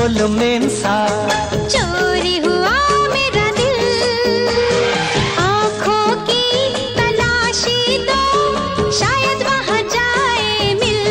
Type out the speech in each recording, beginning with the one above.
बोलो मेम साहब। चोरी हुआ मेरा दिल, आँखों की तलाशी दो, शायद वहाँ जाए मिल।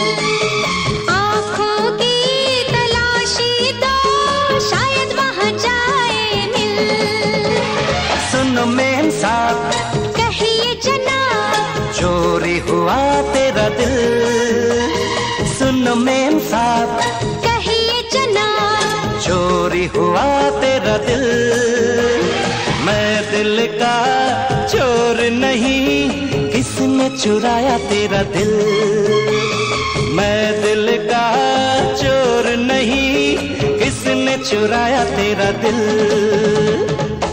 आँखों की तलाशी दो, शायद वहाँ जाए मिल। सुनो मेम साहब, कहिए जनाब, चोरी हुआ तेरा दिल। सुनो मेम साहब, कहिए जनाब, चोरी हुआ तेरा दिल। मैं दिल का चोर नहीं, किसने चुराया तेरा दिल। मैं दिल का चोर नहीं, किसने चुराया तेरा दिल।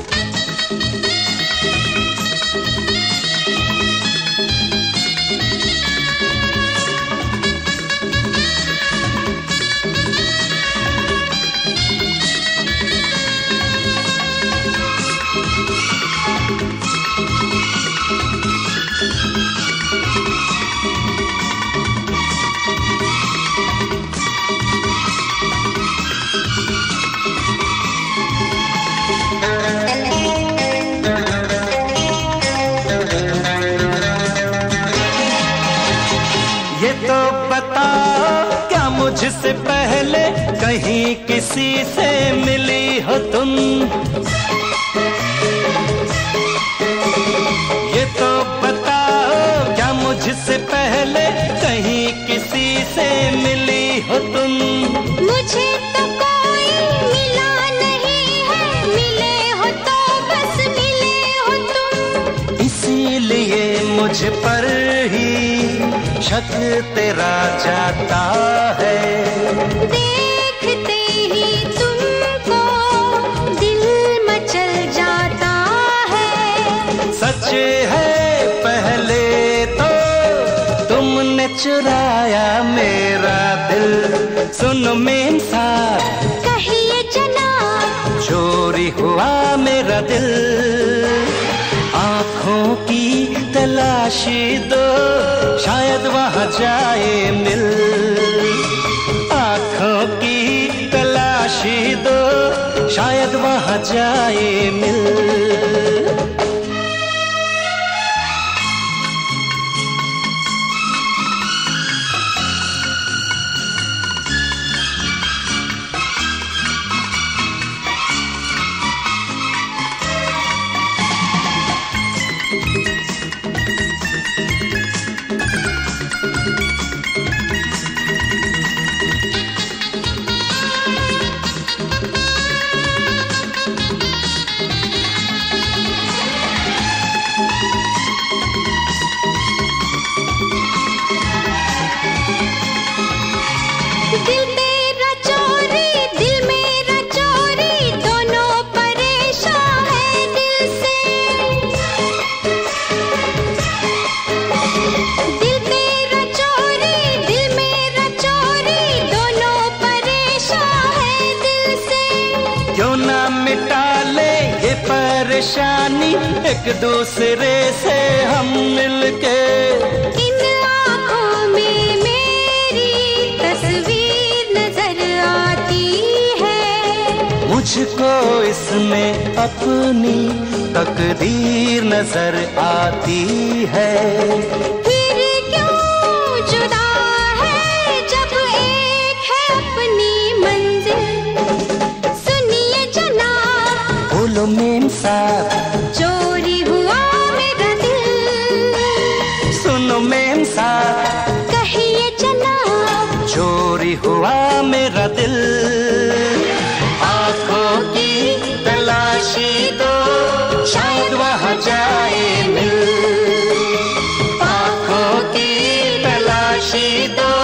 ये तो बताओ, क्या मुझसे पहले कहीं किसी से मिली हो तुम। ये तो बताओ, क्या मुझसे पहले कहीं किसी से मिली हो तुम। मुझे तो कोई मिला नहीं है, मिले हो तो बस मिले हो तुम। इसीलिए मुझ पर ही शक तेरा जाता है। देखते ही तुमको दिल मचल जाता है। सच है पहले तो तुमने चुराया मेरा दिल। सुनो मेम साहब, कहिए जनाब, चोरी हुआ मेरा दिल। आँखों की तलाशी दो, शायद वहाँ जाए मिल। आँखों की तलाशी दो, शायद वहाँ जाए मिल। दिल तेरा चोरी, दिल मेरा चोरी, दोनों परेशान है दिल से। दिल तेरा चोरी, दिल मेरा चोरी, दोनों परेशान है दिल से। क्यों ना मिटा ले ये परेशानी, एक दूसरे से हम मिलके। इन आँखों में मेरी तस्वीर नजर आती है। मुझको इसमें अपनी तकदीर नजर आती है। फिर क्यों जुदा है जब एक है अपनी मंजिल। सुनिए जनाब, बोलो मेम साहब, चोरी हुआ मेरा दिल। सुनो मेम साहब, कहिए जनाब, चोरी हुआ मेरा दिल। आँखों की तलाशी दो, शायद वहाँ जाए मिल। आँखों की तलाशी दो,